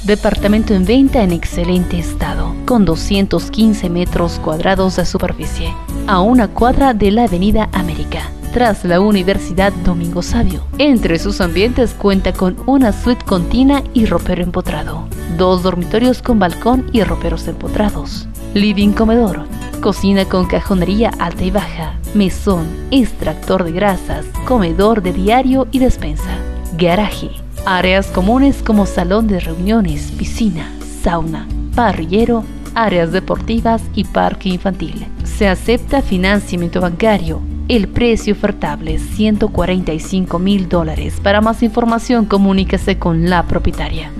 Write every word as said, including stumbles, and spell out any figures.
Departamento en venta en excelente estado, con doscientos quince metros cuadrados de superficie, a una cuadra de la Avenida América, tras la Universidad Domingo Savio. Entre sus ambientes cuenta con una suite con tina y ropero empotrado, dos dormitorios con balcón y roperos empotrados, living comedor, cocina con cajonería alta y baja, mesón, extractor de grasas, comedor de diario y despensa, garaje, áreas comunes como salón de reuniones, piscina, sauna, parrillero, áreas deportivas y parque infantil. Se acepta financiamiento bancario. El precio ofertable ciento cuarenta y cinco mil dólares. Para más información, comuníquese con la propietaria.